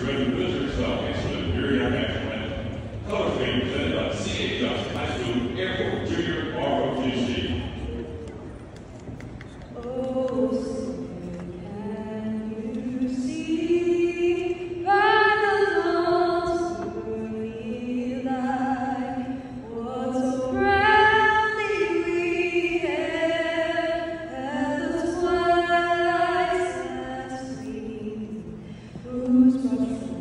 Graduate Visitor Club instrument Very Action Colors being presented by C.A. Johnson High School Airport Junior ROTC. Who's